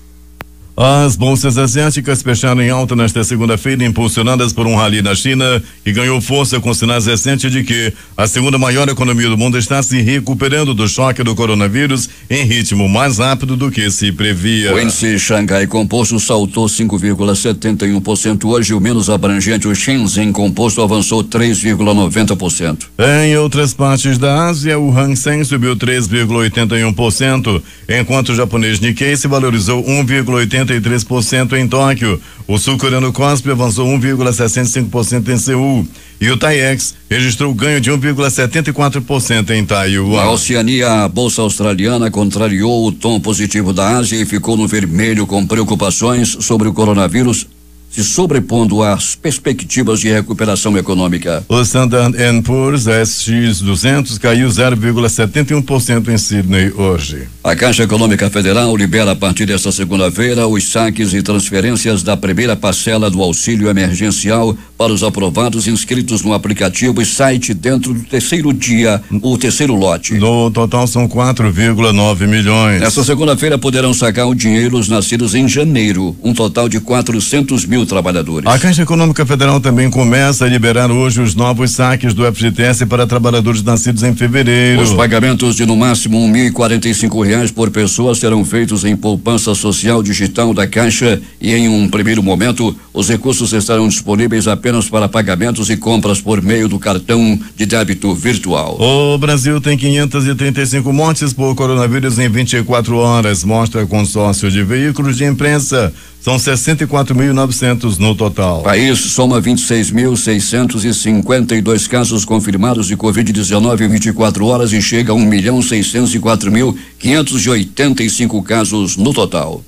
Speaker 1: As bolsas asiáticas fecharam em alta nesta segunda-feira, impulsionadas por um rally na China, que ganhou força com sinais recentes de que a segunda maior economia do mundo está se recuperando do choque do coronavírus em ritmo mais rápido do que se previa.
Speaker 2: O índice Xangai Composto saltou cinco vírgula setenta e um por cento hoje, o menos abrangente, o Shenzhen Composto, avançou três vírgula noventa por cento.
Speaker 1: Em outras partes da Ásia, o Hang Seng subiu três vírgula oitenta e um por cento, enquanto o japonês Nikkei se valorizou um vírgula oitenta e três por cento em Tóquio. O sul-coreano Kospi avançou um vírgula sessenta e cinco por cento em Seul e o TAIEX registrou ganho de um vírgula setenta e quatro por cento em Taiwan.
Speaker 2: Na Oceania, a bolsa australiana contrariou o tom positivo da Ásia e ficou no vermelho com preocupações sobre o coronavírus, se sobrepondo às perspectivas de recuperação econômica.
Speaker 1: O Standard and Poor's S X duzentos caiu zero vírgula setenta e um por cento em Sydney hoje.
Speaker 2: A Caixa Econômica Federal libera a partir desta segunda-feira os saques e transferências da primeira parcela do auxílio emergencial para os aprovados inscritos no aplicativo e site dentro do terceiro dia, o terceiro lote.
Speaker 1: No total são quatro vírgula nove milhões.
Speaker 2: Nesta segunda-feira poderão sacar o dinheiro os nascidos em janeiro, um total de quatrocentos mil trabalhadores.
Speaker 1: A Caixa Econômica Federal também começa a liberar hoje os novos saques do F G T S para trabalhadores nascidos em fevereiro.
Speaker 2: Os pagamentos de no máximo um mil e quarenta e cinco reais por pessoa serão feitos em poupança social digital da Caixa e em um primeiro momento os recursos estarão disponíveis apenas para pagamentos e compras por meio do cartão de débito virtual.
Speaker 1: O Brasil tem quinhentas e trinta e cinco mortes por coronavírus em vinte e quatro horas, mostra consórcio de veículos de imprensa. São sessenta e quatro mil e novecentos no total.
Speaker 2: O país soma vinte e seis mil seiscentos e cinquenta e dois casos confirmados de covid dezenove em vinte e quatro horas e chega a um milhão seiscentos e quatro mil quinhentos e oitenta e cinco casos no total.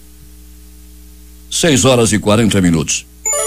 Speaker 2: seis horas e quarenta minutos.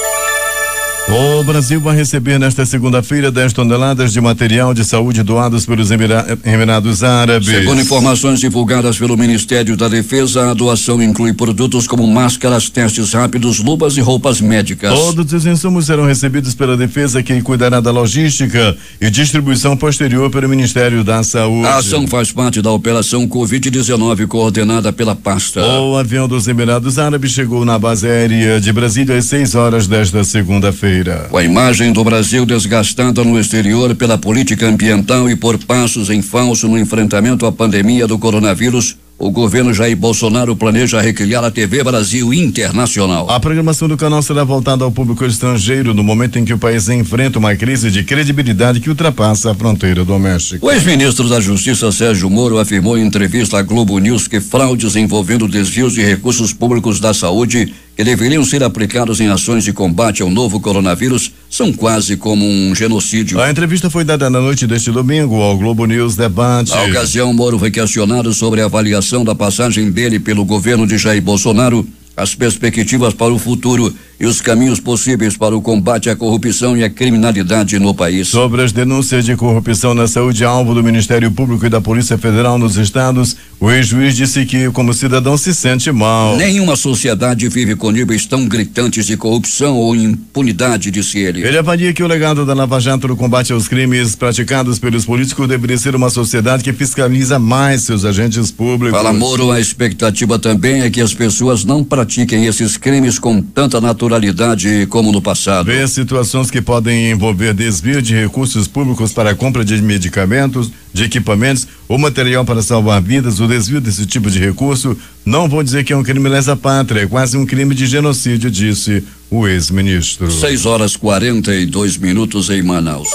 Speaker 1: O Brasil vai receber nesta segunda-feira dez toneladas de material de saúde doados pelos Emira- Emirados Árabes.
Speaker 2: Segundo informações divulgadas pelo Ministério da Defesa, a doação inclui produtos como máscaras, testes rápidos, luvas e roupas médicas.
Speaker 1: Todos os insumos serão recebidos pela Defesa, que cuidará da logística e distribuição posterior pelo Ministério da Saúde.
Speaker 2: A ação faz parte da operação covid dezenove coordenada pela pasta.
Speaker 1: O avião dos Emirados Árabes chegou na base aérea de Brasília às seis horas desta segunda-feira.
Speaker 2: Com a imagem do Brasil desgastada no exterior pela política ambiental e por passos em falso no enfrentamento à pandemia do coronavírus, o governo Jair Bolsonaro planeja recriar a T V Brasil Internacional.
Speaker 1: A programação do canal será voltada ao público estrangeiro no momento em que o país enfrenta uma crise de credibilidade que ultrapassa a fronteira doméstica.
Speaker 2: O ex-ministro da Justiça Sérgio Moro afirmou em entrevista à Globo News que fraudes envolvendo desvios de recursos públicos da saúde que deveriam ser aplicados em ações de combate ao novo coronavírus são quase como um genocídio.
Speaker 1: A entrevista foi dada na noite deste domingo ao Globo News Debate.
Speaker 2: Na ocasião, Moro foi questionado sobre a avaliação da passagem dele pelo governo de Jair Bolsonaro, as perspectivas para o futuro e os caminhos possíveis para o combate à corrupção e à criminalidade no país.
Speaker 1: Sobre as denúncias de corrupção na saúde, alvo do Ministério Público e da Polícia Federal nos estados, o ex-juiz disse que, como cidadão, se sente mal.
Speaker 2: Nenhuma sociedade vive com níveis tão gritantes de corrupção ou impunidade, disse ele.
Speaker 1: Ele avalia que o legado da Lava Jato no combate aos crimes praticados pelos políticos deveria ser uma sociedade que fiscaliza mais seus agentes públicos.
Speaker 2: Para Moro, a expectativa também é que as pessoas não pratiquem esses crimes com tanta naturalidade naturalidade como no passado.
Speaker 1: Vê situações que podem envolver desvio de recursos públicos para a compra de medicamentos, de equipamentos ou material para salvar vidas. O desvio desse tipo de recurso, não vou dizer que é um crime lesa pátria, é quase um crime de genocídio, disse o ex-ministro.
Speaker 2: seis horas quarenta e dois minutos em Manaus.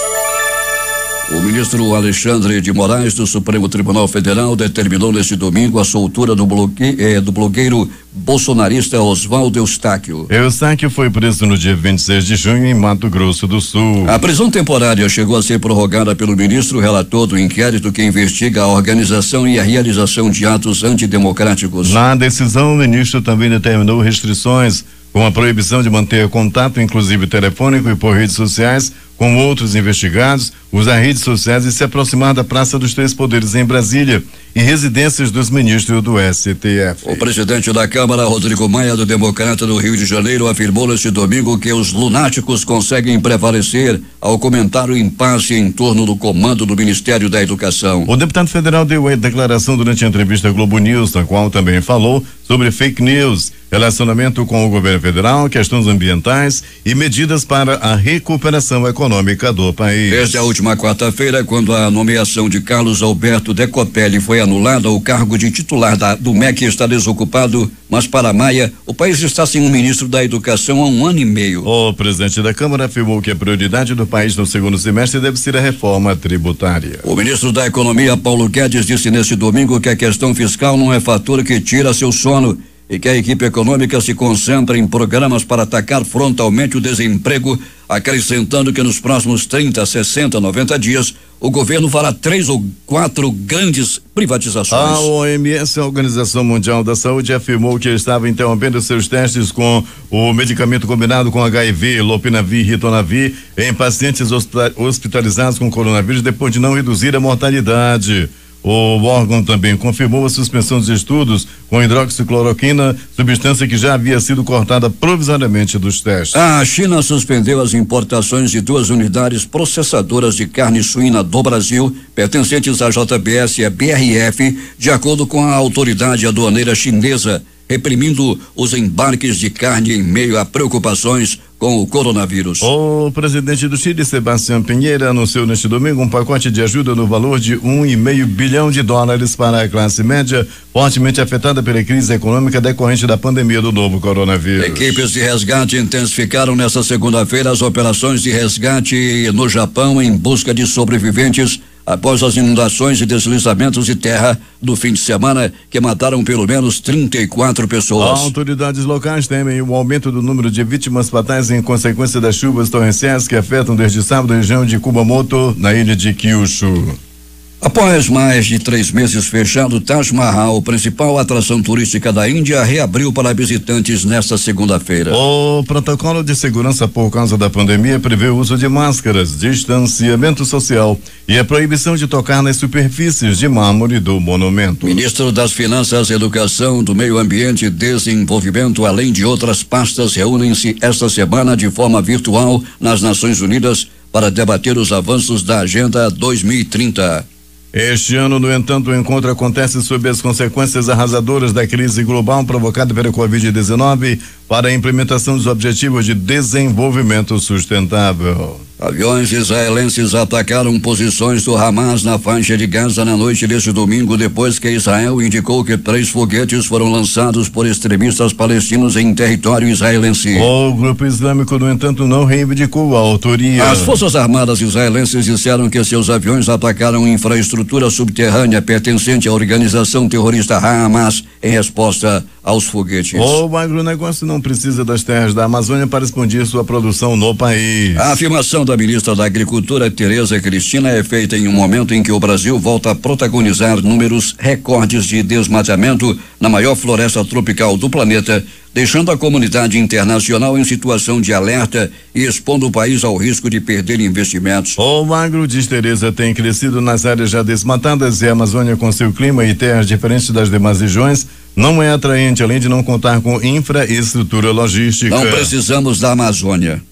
Speaker 2: O ministro Alexandre de Moraes do Supremo Tribunal Federal determinou neste domingo a soltura do, bloque, eh, do blogueiro bolsonarista Oswaldo Eustáquio.
Speaker 1: Eustáquio foi preso no dia vinte e seis de junho em Mato Grosso do Sul.
Speaker 2: A prisão temporária chegou a ser prorrogada pelo ministro relator do inquérito que investiga a organização e a realização de atos antidemocráticos.
Speaker 1: Na decisão, o ministro também determinou restrições com a proibição de manter contato, inclusive telefônico e por redes sociais, com outros investigados, usar redes sociais e se aproximar da Praça dos Três Poderes em Brasília e residências dos ministros do S T F.
Speaker 2: O presidente da Câmara, Rodrigo Maia, do Democrata do Rio de Janeiro, afirmou neste domingo que os lunáticos conseguem prevalecer ao comentar o impasse em torno do comando do Ministério da Educação.
Speaker 1: O deputado federal deu a declaração durante a entrevista à Globo News, na qual também falou sobre fake news, relacionamento com o governo federal, questões ambientais e medidas para a recuperação econômica do país.
Speaker 2: Desde a última quarta-feira, quando a nomeação de Carlos Alberto Decopelli foi anulada, o cargo de titular da, do M E C está desocupado, mas para Maia, o país está sem um ministro da Educação há um ano e meio.
Speaker 1: O presidente da Câmara afirmou que a prioridade do país no segundo semestre deve ser a reforma tributária.
Speaker 2: O ministro da Economia, Paulo Guedes, disse neste domingo que a questão fiscal não é fator que tira seu sono e que a equipe econômica se concentra em programas para atacar frontalmente o desemprego, acrescentando que nos próximos trinta, sessenta, noventa dias o governo fará três ou quatro grandes privatizações.
Speaker 1: A O M S, a Organização Mundial da Saúde, afirmou que estava interrompendo seus testes com o medicamento combinado com H I V, Lopinavir e Ritonavir, em pacientes hospitalizados com coronavírus, depois de não reduzir a mortalidade. O órgão também confirmou a suspensão dos estudos com hidroxicloroquina, substância que já havia sido cortada provisoriamente dos testes.
Speaker 2: A China suspendeu as importações de duas unidades processadoras de carne suína do Brasil, pertencentes à J B S e à B R F, de acordo com a autoridade aduaneira chinesa, reprimindo os embarques de carne em meio a preocupações com o coronavírus.
Speaker 1: O presidente do Chile, Sebastián Piñera, anunciou neste domingo um pacote de ajuda no valor de um e meio bilhão de dólares para a classe média, fortemente afetada pela crise econômica decorrente da pandemia do novo coronavírus.
Speaker 2: Equipes de resgate intensificaram nesta segunda-feira as operações de resgate no Japão em busca de sobreviventes após as inundações e deslizamentos de terra do fim de semana que mataram pelo menos trinta e quatro pessoas.
Speaker 1: Autoridades locais temem o aumento do número de vítimas fatais em consequência das chuvas torrenciais que afetam desde sábado a região de Kumamoto, na ilha de Kyushu.
Speaker 2: Após mais de três meses fechado, Taj Mahal, principal atração turística da Índia, reabriu para visitantes nesta segunda-feira.
Speaker 1: O protocolo de segurança por causa da pandemia prevê o uso de máscaras, distanciamento social e a proibição de tocar nas superfícies de mármore do monumento.
Speaker 2: Ministro das Finanças, Educação, do Meio Ambiente e Desenvolvimento, além de outras pastas, reúnem-se esta semana de forma virtual nas Nações Unidas para debater os avanços da Agenda dois mil e trinta.
Speaker 1: Este ano, no entanto, o encontro acontece sob as consequências arrasadoras da crise global provocada pela covid dezenove para a implementação dos Objetivos de Desenvolvimento Sustentável.
Speaker 2: Aviões israelenses atacaram posições do Hamas na faixa de Gaza na noite deste domingo, depois que Israel indicou que três foguetes foram lançados por extremistas palestinos em território israelense.
Speaker 1: O grupo islâmico, no entanto, não reivindicou a autoria.
Speaker 2: As Forças Armadas israelenses disseram que seus aviões atacaram infraestrutura subterrânea pertencente à organização terrorista Hamas em resposta aos foguetes.
Speaker 1: O agronegócio não precisa das terras da Amazônia para expandir sua produção no país.
Speaker 2: A afirmação da ministra da Agricultura, Tereza Cristina, é feita em um momento em que o Brasil volta a protagonizar números recordes de desmatamento na maior floresta tropical do planeta, deixando a comunidade internacional em situação de alerta e expondo o país ao risco de perder investimentos.
Speaker 1: O agro, diz Tereza, tem crescido nas áreas já desmatadas e a Amazônia, com seu clima e terras diferentes das demais regiões, não é atraente, além de não contar com infraestrutura logística.
Speaker 2: Não precisamos da Amazônia.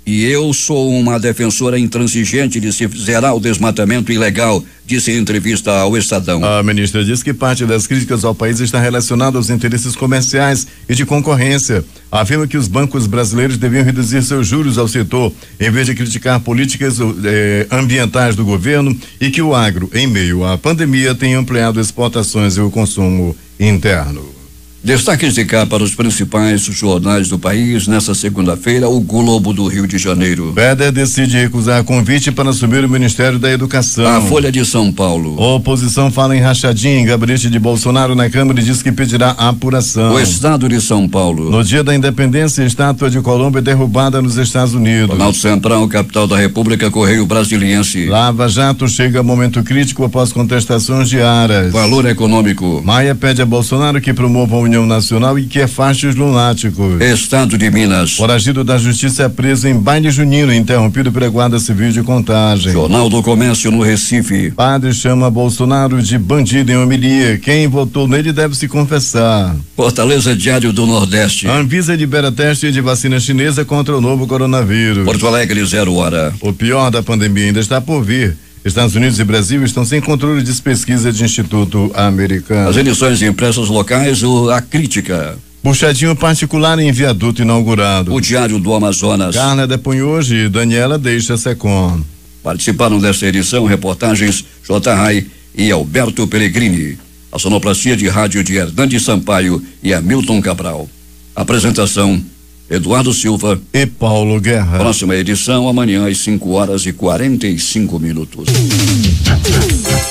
Speaker 2: E eu sou uma defensora intransigente de se zerar o desmatamento ilegal, disse em entrevista ao Estadão.
Speaker 1: A ministra diz que parte das críticas ao país está relacionada aos interesses comerciais e de concorrência. Afirma que os bancos brasileiros deviam reduzir seus juros ao setor, em vez de criticar políticas eh, ambientais do governo, e que o agro, em meio à pandemia, tem ampliado exportações e o consumo interno.
Speaker 2: Destaques de cá para os principais jornais do país nesta segunda-feira, o Globo do Rio de Janeiro.
Speaker 1: Péder decide recusar convite para assumir o Ministério da Educação.
Speaker 2: A Folha de São Paulo.
Speaker 1: A oposição fala em rachadinha em gabinete de Bolsonaro na Câmara e diz que pedirá apuração.
Speaker 2: O Estado de São Paulo.
Speaker 1: No dia da independência, a estátua de Colombo é derrubada nos Estados Unidos.
Speaker 2: Planalto Central, capital da República, Correio Brasiliense.
Speaker 1: Lava Jato chega a momento crítico após contestações diárias.
Speaker 2: Valor Econômico.
Speaker 1: Maia pede a Bolsonaro que promova a União Nacional e que afaste os lunáticos.
Speaker 2: Estado de Minas.
Speaker 1: Foragido da Justiça é preso em baile junino, interrompido pela Guarda Civil de Contagem.
Speaker 2: Jornal do Comércio no Recife.
Speaker 1: Padre chama Bolsonaro de bandido em homilia. Quem votou nele deve se confessar.
Speaker 2: Fortaleza, Diário do Nordeste.
Speaker 1: A Anvisa libera teste de vacina chinesa contra o novo coronavírus.
Speaker 2: Porto Alegre, zero hora.
Speaker 1: O pior da pandemia ainda está por vir. Estados Unidos e Brasil estão sem controle de pesquisa de Instituto Americano.
Speaker 2: As edições impressas locais, o, a crítica.
Speaker 1: Puxadinho particular em viaduto inaugurado.
Speaker 2: O Diário do Amazonas.
Speaker 1: Carla depõe hoje e Daniela deixa Secom.
Speaker 2: Participaram desta edição reportagens J. Rai e Alberto Pellegrini. A sonoplastia de rádio de Hernandes Sampaio e Hamilton Cabral. Apresentação Eduardo Silva
Speaker 1: e Paulo Guerra.
Speaker 2: Próxima edição amanhã às cinco horas e quarenta e cinco minutos.